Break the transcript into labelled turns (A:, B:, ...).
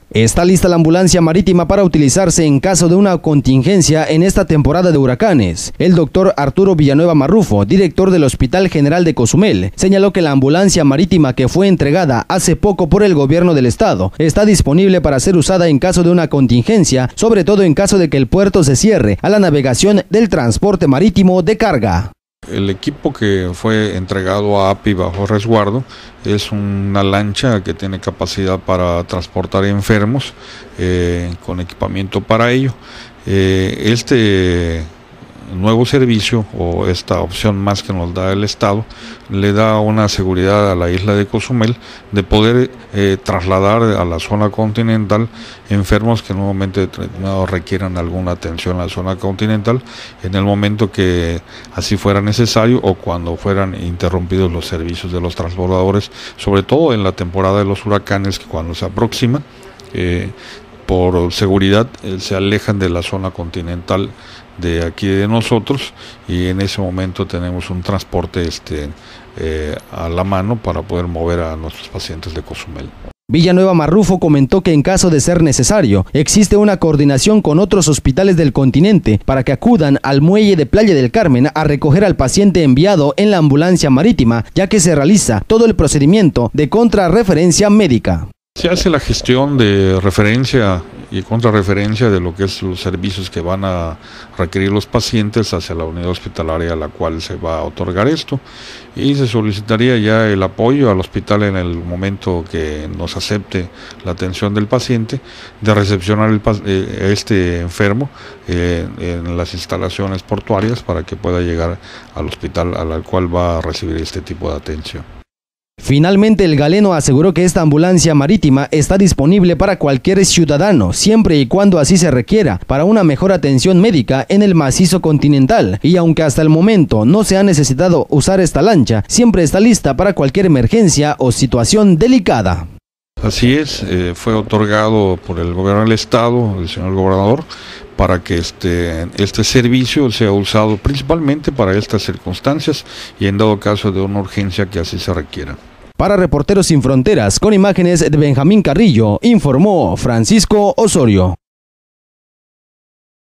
A: Está lista la ambulancia marítima para utilizarse en caso de una contingencia en esta temporada de huracanes. El doctor Arturo Villanueva Marrufo, director del Hospital General de Cozumel, señaló que la ambulancia marítima que fue entregada hace poco por el gobierno del estado está disponible para ser usada en caso de una contingencia, sobre todo en caso de que el puerto se cierre a la navegación del transporte marítimo de carga.
B: El equipo que fue entregado a API bajo resguardo es una lancha que tiene capacidad para transportar enfermos con equipamiento para ello. Este nuevo servicio o esta opción más que nos da el Estado le da una seguridad a la isla de Cozumel de poder trasladar a la zona continental enfermos que en un momento determinado requieran alguna atención a la zona continental en el momento que así fuera necesario o cuando fueran interrumpidos los servicios de los transbordadores, sobre todo en la temporada de los huracanes, que cuando se aproxima por seguridad se alejan de la zona continental de aquí de nosotros, y en ese momento tenemos un transporte a la mano para poder mover a nuestros pacientes de Cozumel.
A: Villanueva Marrufo comentó que en caso de ser necesario, existe una coordinación con otros hospitales del continente para que acudan al muelle de Playa del Carmen a recoger al paciente enviado en la ambulancia marítima, ya que se realiza todo el procedimiento de contrarreferencia médica.
B: Se hace la gestión de referencia y contrarreferencia de lo que es los servicios que van a requerir los pacientes hacia la unidad hospitalaria a la cual se va a otorgar esto, y se solicitaría ya el apoyo al hospital en el momento que nos acepte la atención del paciente, de recepcionar este enfermo en las instalaciones portuarias para que pueda llegar al hospital al cual va a recibir este tipo de atención.
A: Finalmente, el galeno aseguró que esta ambulancia marítima está disponible para cualquier ciudadano, siempre y cuando así se requiera, para una mejor atención médica en el macizo continental, y aunque hasta el momento no se ha necesitado usar esta lancha, siempre está lista para cualquier emergencia o situación delicada.
B: Así es, fue otorgado por el gobierno del estado, el señor gobernador, para que este servicio sea usado principalmente para estas circunstancias y en dado caso de una urgencia que así se requiera.
A: Para Reporteros Sin Fronteras, con imágenes de Benjamín Carrillo, informó Francisco Osorio.